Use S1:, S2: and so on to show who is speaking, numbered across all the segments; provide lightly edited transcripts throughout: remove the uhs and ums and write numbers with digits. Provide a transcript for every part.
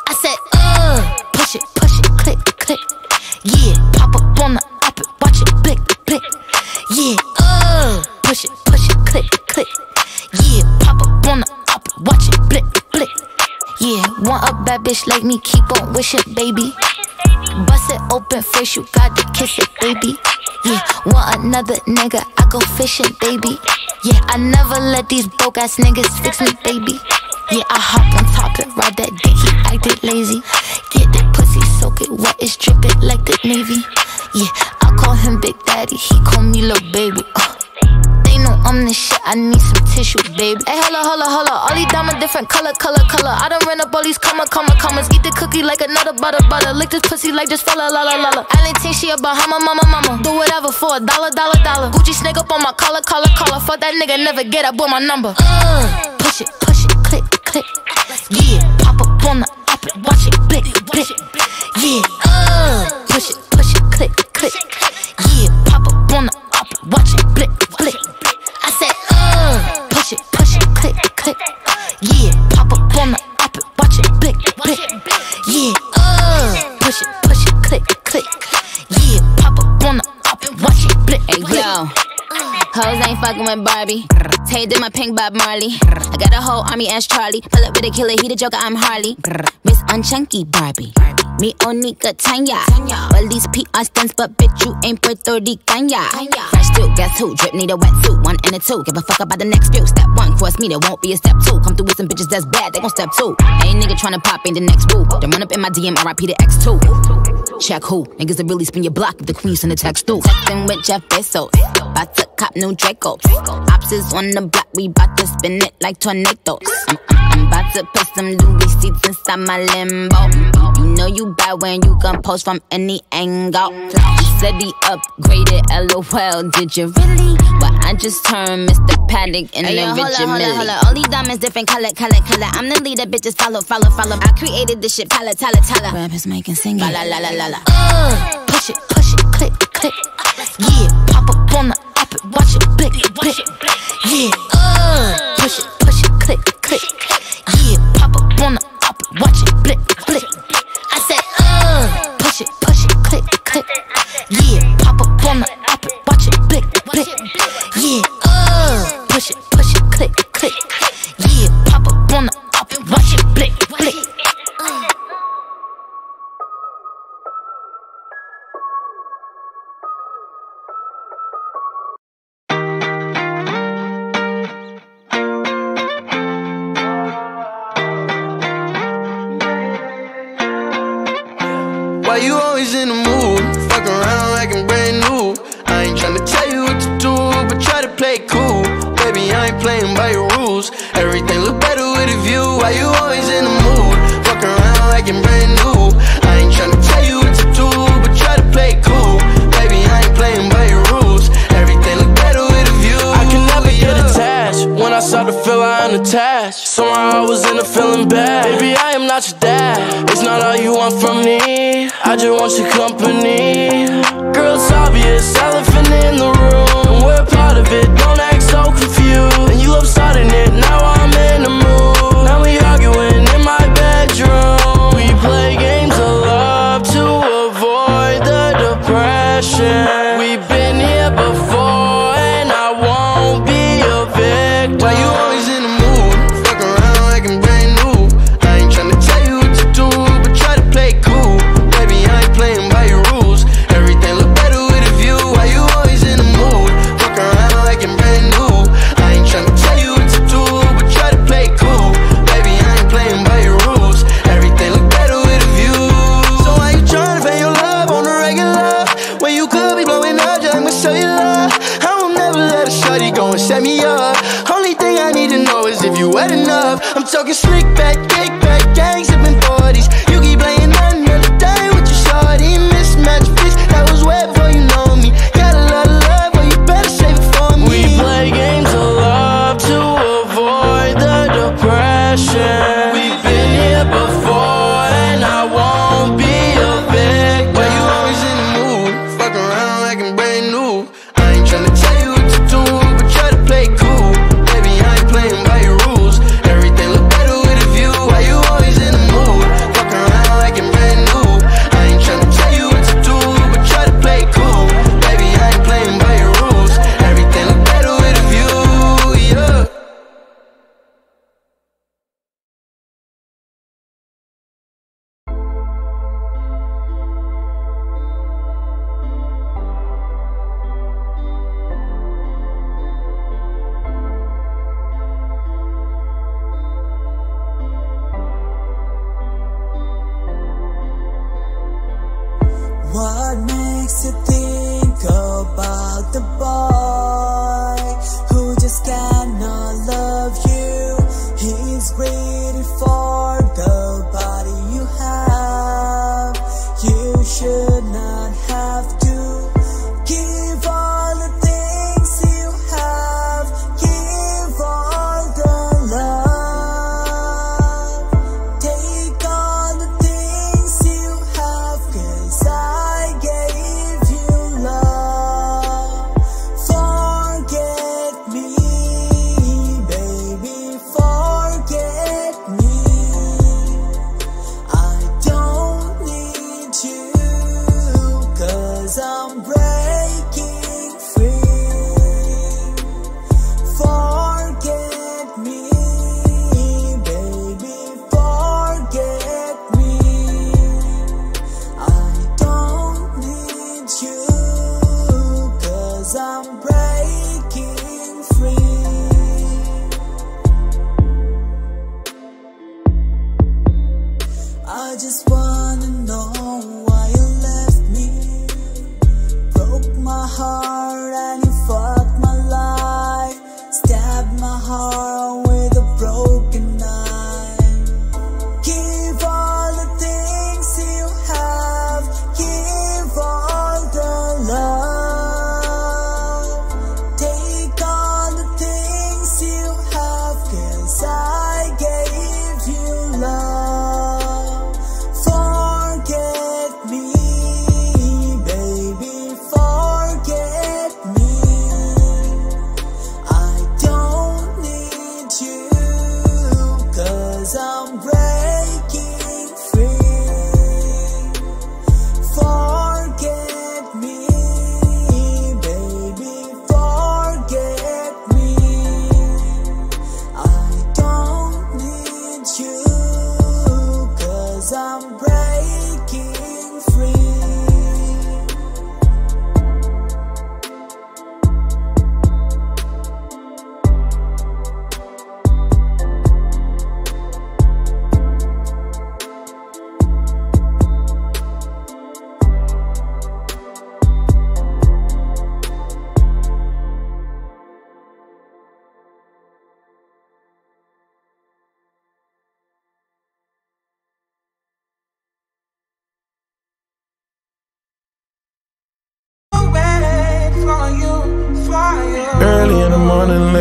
S1: I said, push it, click, click. Yeah, pop up on the op it, watch it, blick, blick. Yeah, push it, click, click. Yeah, pop up on the op it, watch it, blick, blick. Yeah, want a bad bitch like me, keep on wishing, baby. Bust it open first, you gotta kiss it, baby. Yeah, want another nigga, I go fishing, baby. Yeah, I never let these broke ass niggas fix me, baby. Yeah, I hop on top and ride that dick, he acted lazy. Get that pussy, soak it wet, it's drippin' like the Navy. Yeah, I call him Big Daddy, he call me Lil Baby. They know I'm the shit, I need some tissue, baby. Hey, holla, all these diamonds different color. I done ran up all these commas. Eat the cookie like another butter. Lick this pussy like just fella, la. Island ting, she a Bahama, mama. Do whatever for $1. Gucci snake up on my collar. Fuck that nigga, never get up with my number. Push it, click, click. Yeah, pop up on the op it, watch it, blick, blick. Yeah, push it, click, click. Yeah, pop up on the op it, watch it, blick, blick. I said, push it, click, click. Yeah, pop up on the op it, watch it, blick, blick. Yeah, push it, click, click. Yeah, pop up on the op it, watch it, blick, blick.
S2: Hey, yo. Hoes ain't fucking with Barbie. Tay did my pink Bob Marley. I got a whole army as Charlie. Pull up with a killer, he the Joker, I'm Harley. Miss Unchunky Barbie. Me Onika Tanya. Well, these PR stunts, but bitch, you ain't Puerto Rican, ya. Fresh too, guess who? Drip need a wetsuit, 1 and a 2. Give a fuck about the next few. Step 1, cross me, there won't be a step 2. Come through with some bitches that's bad, they gon' step 2. Ain't nigga tryna pop, ain't the next boo. Then run up in my DM, RIP the X2. Check who? Niggas that really spin your block if the queen send a text through. Textin' with Jeff Bezos. Bout to cop new Dracos. Ops is on the block, we bout to spin it like tornadoes. I'm about to put some Louis seats inside my limbo. You know you bad when you can post from any angle. He said he upgraded, LOL, did you really? Well, I just turned Mr. Paddock in the Richard Mille. Hold on, all these diamonds different color. I'm the leader, bitches follow. I created this shit, tala. Rappers making singing, la.
S1: Push it, click, click. Yeah, pop up on the op it, watch it, blick, blick. Yeah, push it, click, click. Yeah, pop up on the op it, watch it, blick, blick. I said, push it, click, click. Yeah, pop up on the op it, watch it, blick, blick. Yeah, push it, click, click. Yeah, pop up on the op it, watch it, blick, blick.
S3: Why you always in the mood? Fuck around like I'm brand new. I ain't tryna tell you what to do, but try to play it cool. Baby, I ain't playing by your rules. Everything look better with a view. Why you always in the mood? Fuck around like I'm brand new. I ain't tryna tell you what to do, but try to play it cool. Baby, I ain't playing by your rules. Everything look better with a view.
S4: I can never get attached. When I start to feel I unattached, somehow I was in a feeling bad. Baby, I am not your dad. It's not all you want from me, I just want your company. Girl, it's obvious, elephant in the room. We're part of it, don't act so confused. And you love starting it, now I'm in the mood. Now we arguing in my bedroom. We play games of love to avoid the depression. We've been here before and I won't be a victim.
S3: Why you always in the mood? Fuck around like I'm brand new. I ain't tryna tell you what to do, but try to play it cool. Baby, I ain't playing by your rules. Everything look better with a view. Why you always in the mood? Fuck around like I'm brand new. I ain't tryna tell you what to do, but try to play it cool. Baby, I ain't playing by your rules. Everything look better with a view. So why you tryna pay your love on the regular when you could be blowing up just like my cellular? I will never let a shorty go and set me up. Only thing I need to know is if you wet enough. I'm talking slick back, kick back, gang sipping 40s. You keep playing another day with your shorty. Mismatch fish, that was wet before you know me. Got a lot of love, but you better save it for me.
S4: We play games of love to avoid the depression. We've been here before and I won't be a victim.
S3: Why you always in the mood? Fuck around like I'm brand new. I ain't tryna tell you what to do, but try to play it cool. Baby, I ain't playing by your rules. Everything look better with a view.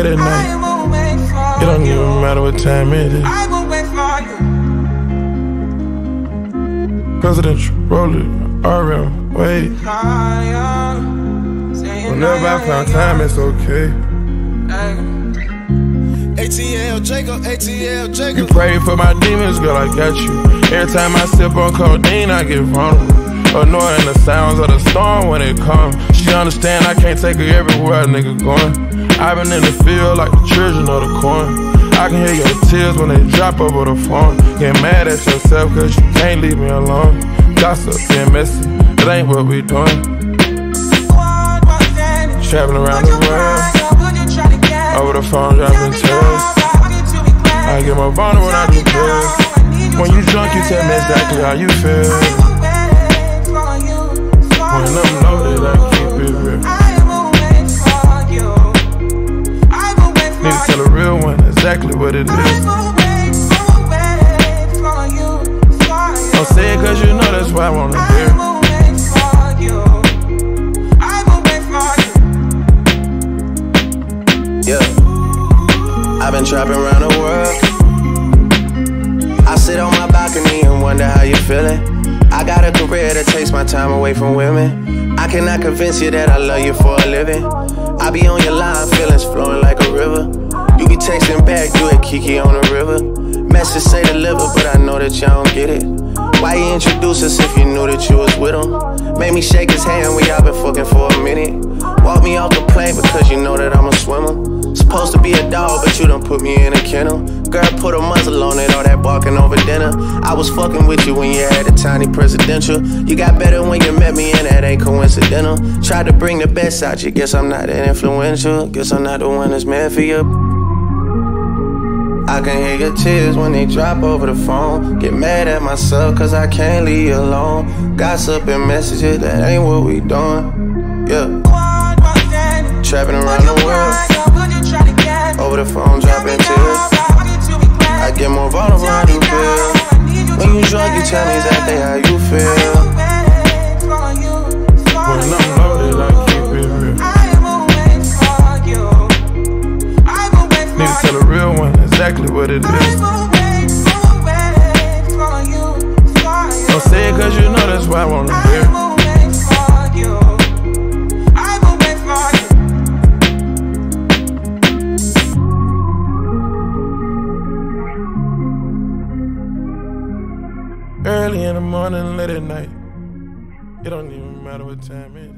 S5: at night. It don't even matter what time it is.
S6: I will wait for you.
S5: Presidential, roll it, RM, wait. Whenever I found time, it's okay.
S3: ATL Jacob, ATL Jacob.
S5: You pray for my demons, girl, I got you. Every time I sip on codeine, I get vulnerable. Annoying the sounds of the storm when it comes. She understand I can't take her everywhere a nigga going. I've been in the field like the children of the corn. I can hear your tears when they drop over the phone. Get mad at yourself cause you can't leave me alone. Gossip being messy, it ain't what we doing. Traveling around the world, over the phone dropping tears. I get more vulnerable when I do pills. When you drunk you tell me exactly how you feel. When I'm loaded I keep it real. Need to tell a real one exactly what it is. Don't say it cause you know that's why I wanna hear.
S3: Yeah, I've been trapping around the world. I sit on my balcony and wonder how you're feeling. I got a career that takes my time away from women. I cannot convince you that I love you for a living. I be on your line, feelings flowing like a river. You be texting back, you at Kiki on the river. Message say deliver, but I know that y'all don't get it. Why you introduce us if you knew that you was with him? Made me shake his hand, we all been fucking for a minute. Walk me off the plane because you know that I'm a swimmer. Supposed to be a dog, but you done put me in a kennel. Girl, put a muzzle on it, all that barking over dinner. I was fucking with you when you had a tiny presidential. You got better when you met me and that ain't coincidental. Tried to bring the best out you, guess I'm not that influential. Guess I'm not the one that's meant for you. I can hear your tears when they drop over the phone. Get mad at myself cause I can't leave you alone. Gossip and messages, that ain't what we doing. Yeah. Trapping around the world, over the phone dropping tears. I get more vulnerable when I do feel. When you drunk you tell me exactly how you feel.
S5: When I'm loaded I keep it real. Need to tell a real one exactly what it is. Don't say it cause you know that's why I wanna hear. Early in the morning, late at night. It don't even matter what time it is.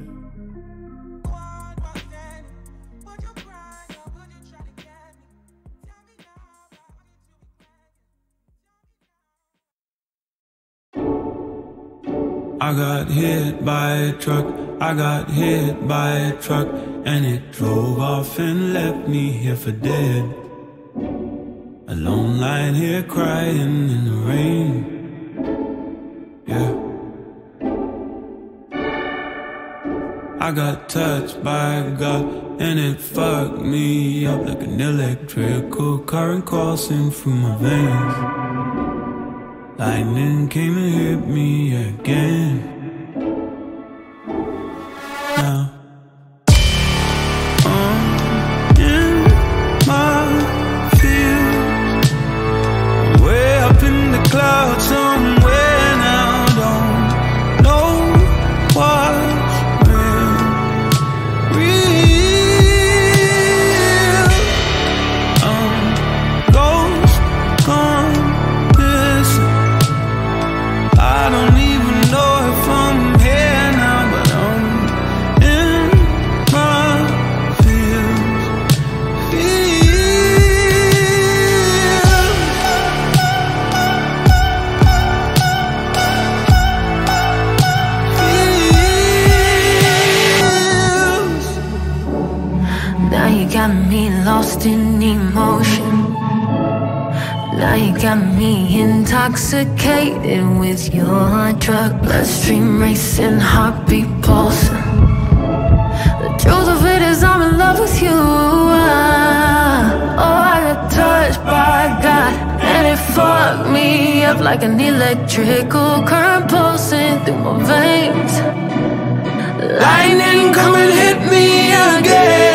S7: I got hit by a truck, I got hit by a truck, and it drove off and left me here for dead. Alone lying here crying in the rain. Yeah. I got touched by God and it fucked me up like an electrical current coursing through my veins. Lightning came and hit me again. Now I'm in my field, way up in the clouds somewhere now. Don't know what's real. I'm lost, gone. I don't even know if I'm here now, but I'm in my feels.
S1: Now you got me lost in emotion. Now you got me intoxicated with your drug. Bloodstream racing, heartbeat pulsing. The truth of it is I'm in love with you. Oh, I got touched by God and it fucked me up like an electrical current pulsing through my veins. Lightning come and hit me again.